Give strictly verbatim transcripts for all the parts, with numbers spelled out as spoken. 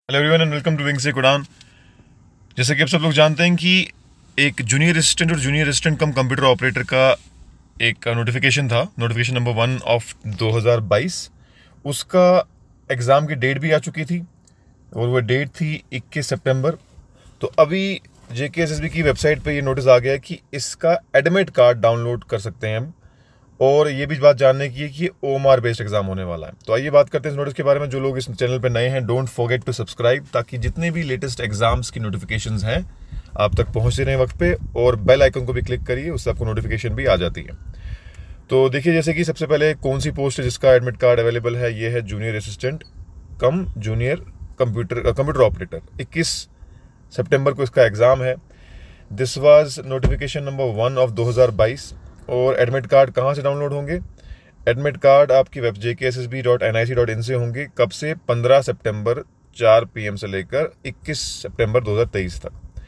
Hello everyone and welcome to विंग से कुडान। जैसे कि आप सब लोग जानते हैं कि एक जूनियर असिस्टेंट और junior assistant cum computer operator का एक नोटिफिकेशन था, नोटिफिकेशन नंबर वन ऑफ दो हज़ार बाईस। उसका एग्ज़ाम की डेट भी आ चुकी थी और वो डेट थी इक्कीस सितंबर। तो अभी जेकेएसएसबी की वेबसाइट पे ये नोटिस आ गया है कि इसका एडमिट कार्ड डाउनलोड कर सकते हैं हम, और ये भी बात जानने की है कि ओएमआर बेस्ड एग्जाम होने वाला है। तो आइए बात करते हैं इस नोटिस के बारे में। जो लोग इस चैनल पे नए हैं, डोंट फॉरगेट टू सब्सक्राइब, ताकि जितने भी लेटेस्ट एग्जाम्स की नोटिफिकेशंस हैं आप तक पहुंचते रहें वक्त पे, और बेल आइकन को भी क्लिक करिए, उससे आपको नोटिफिकेशन भी आ जाती है। तो देखिए, जैसे कि सबसे पहले कौन सी पोस्ट है जिसका एडमिट कार्ड अवेलेबल है, ये है junior assistant cum junior computer computer operator. इक्कीस सितंबर को इसका एग्जाम है। This was notification number one of दो हज़ार बाईस। और एडमिट कार्ड कहाँ से डाउनलोड होंगे? एडमिट कार्ड आपकी web J K S S B dot N I C dot in से होंगे। कब से? पंद्रह सितंबर चार पी एम से लेकर इक्कीस सितंबर दो हज़ार तेईस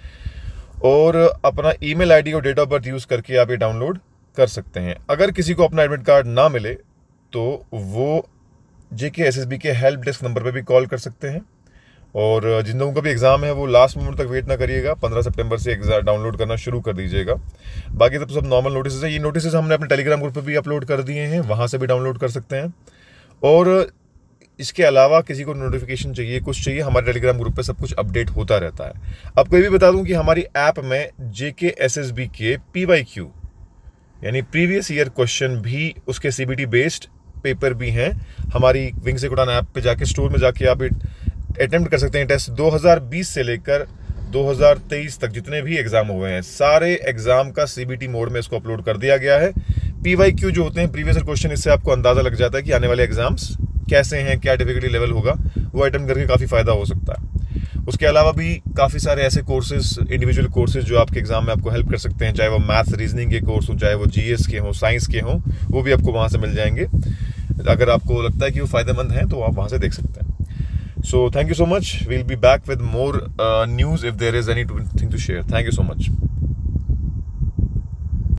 तक। और अपना ईमेल आईडी और डेट ऑफ बर्थ यूज़ करके आप ये डाउनलोड कर सकते हैं। अगर किसी को अपना एडमिट कार्ड ना मिले तो वो J K S S B के हेल्प डेस्क नंबर पर भी कॉल कर सकते हैं। और जिन लोगों का भी एग्जाम है वो लास्ट मोमेंट तक वेट ना करिएगा, पंद्रह सितंबर से एग्जाम डाउनलोड करना शुरू कर दीजिएगा। बाकी तो सब नॉर्मल नोटिस है। ये नोटिस हमने अपने टेलीग्राम ग्रुप पे भी अपलोड कर दिए हैं, वहाँ से भी डाउनलोड कर सकते हैं। और इसके अलावा किसी को नोटिफिकेशन चाहिए, कुछ चाहिए, हमारे टेलीग्राम ग्रुप पे सब कुछ अपडेट होता रहता है। आपको ये भी बता दूं कि हमारी ऐप में J K S S B के पी वाई क्यू यानी प्रीवियस ईयर क्वेश्चन भी, उसके C B T based paper भी हैं। हमारी विंग से कुडान ऐप पे जाके स्टोर में जाके आप अटेम्प्ट कर सकते हैं टेस्ट। दो हज़ार बीस से लेकर दो हज़ार तेईस तक जितने भी एग्जाम हुए हैं, सारे एग्जाम का सीबीटी मोड में इसको अपलोड कर दिया गया है। पीवाईक्यू जो होते हैं, प्रीवियस ईयर क्वेश्चन, इससे आपको अंदाजा लग जाता है कि आने वाले एग्जाम्स कैसे हैं, क्या डिफिकल्टी लेवल होगा। वो अटेम्प्ट करके काफ़ी फायदा हो सकता है। उसके अलावा भी काफ़ी सारे ऐसे कोर्सेज, इंडिविजुअल कोर्सेज जो आपके एग्जाम में आपको हेल्प कर सकते हैं, चाहे वो मैथ्स रीजनिंग के कोर्स हो, चाहे वो जीएस के हों, साइंस के हों, वो भी आपको वहाँ से मिल जाएंगे। अगर आपको लगता है कि वो फायदेमंद हैं तो आप वहाँ से देख सकते हैं। So thank you so much. We'll be back with more uh, news if there is anything to share. Thank you so much.